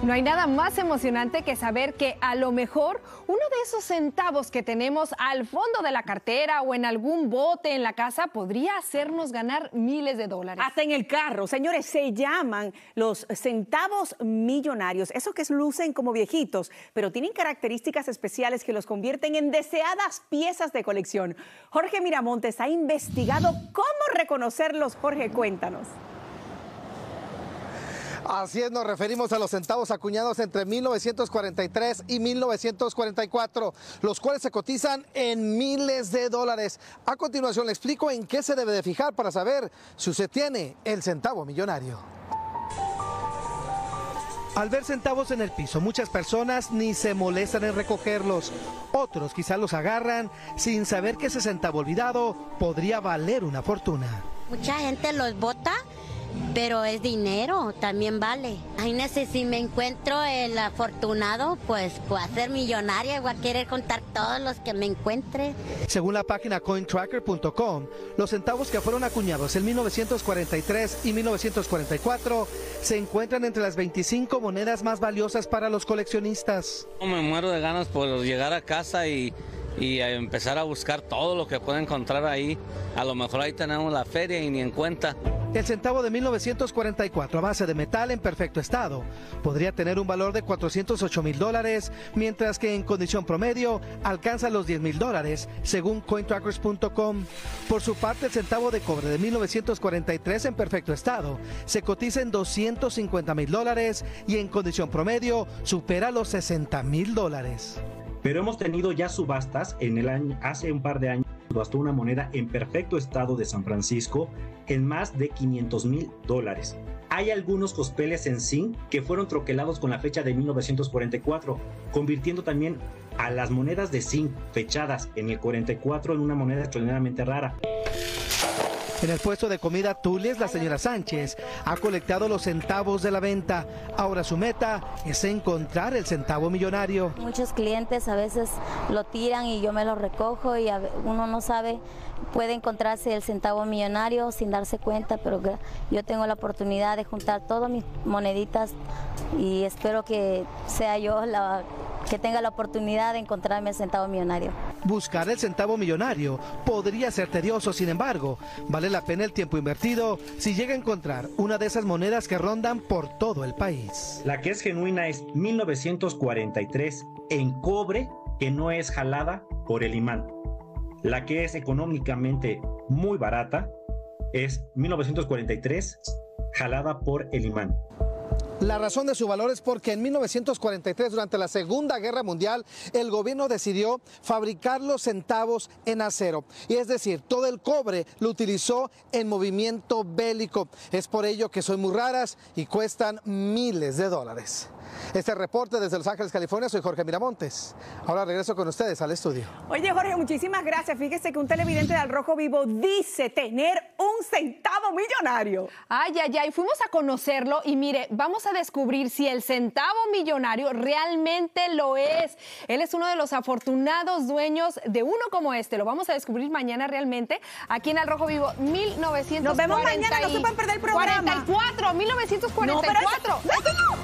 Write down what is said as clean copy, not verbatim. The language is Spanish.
No hay nada más emocionante que saber que a lo mejor uno de esos centavos que tenemos al fondo de la cartera o en algún bote en la casa podría hacernos ganar miles de dólares. Hasta en el carro. Señores, se llaman los centavos millonarios. Esos que lucen como viejitos, pero tienen características especiales que los convierten en deseadas piezas de colección. Jorge Miramontes ha investigado cómo reconocerlos. Jorge, cuéntanos. Así es, nos referimos a los centavos acuñados entre 1943 y 1944, los cuales se cotizan en miles de dólares. A continuación le explico en qué se debe de fijar para saber si usted tiene el centavo millonario. Al ver centavos en el piso, muchas personas ni se molestan en recogerlos. Otros quizás los agarran sin saber que ese centavo olvidado podría valer una fortuna. Mucha gente los bota, pero es dinero, también vale. Imagínese, si me encuentro el afortunado, pues voy a ser millonaria y voy a querer contar todos los que me encuentre. Según la página cointracker.com, los centavos que fueron acuñados en 1943 y 1944 se encuentran entre las 25 monedas más valiosas para los coleccionistas. Me muero de ganas por llegar a casa y a empezar a buscar todo lo que pueda encontrar ahí. A lo mejor ahí tenemos la feria y ni en cuenta. El centavo de 1944 a base de metal en perfecto estado podría tener un valor de $408,000, mientras que en condición promedio alcanza los $10,000, según cointrackers.com. Por su parte, el centavo de cobre de 1943 en perfecto estado se cotiza en $250,000 y en condición promedio supera los $60,000. Pero hemos tenido ya subastas en el año, hace un par de años, subastó una moneda en perfecto estado de San Francisco en más de $500,000. Hay algunos cospeles en zinc que fueron troquelados con la fecha de 1944, convirtiendo también a las monedas de zinc fechadas en el 44 en una moneda extraordinariamente rara. En el puesto de comida Tules, la señora Sánchez ha colectado los centavos de la venta. Ahora su meta es encontrar el centavo millonario. Muchos clientes a veces lo tiran y yo me lo recojo y uno no sabe, puede encontrarse el centavo millonario sin darse cuenta, pero yo tengo la oportunidad de juntar todas mis moneditas y espero que sea yo la que tenga la oportunidad de encontrarme el centavo millonario. Buscar el centavo millonario podría ser tedioso, sin embargo, vale la pena el tiempo invertido si llega a encontrar una de esas monedas que rondan por todo el país. La que es genuina es 1943 en cobre, que no es jalada por el imán. La que es económicamente muy barata es 1943 jalada por el imán. La razón de su valor es porque en 1943, durante la Segunda Guerra Mundial, el gobierno decidió fabricar los centavos en acero. Y es decir, todo el cobre lo utilizó en movimiento bélico. Es por ello que son muy raras y cuestan miles de dólares. Este reporte desde Los Ángeles, California, soy Jorge Miramontes. Ahora regreso con ustedes al estudio. Oye, Jorge, muchísimas gracias. Fíjese que un televidente de Al Rojo Vivo dice tener un centavo millonario. Ay, ay, ay, fuimos a conocerlo y mire, vamos a descubrir si el centavo millonario realmente lo es. Él es uno de los afortunados dueños de uno como este. Lo vamos a descubrir mañana realmente aquí en Al Rojo Vivo 1944. Nos vemos mañana, no se pueden perder el programa. 1944. No, pero eso no.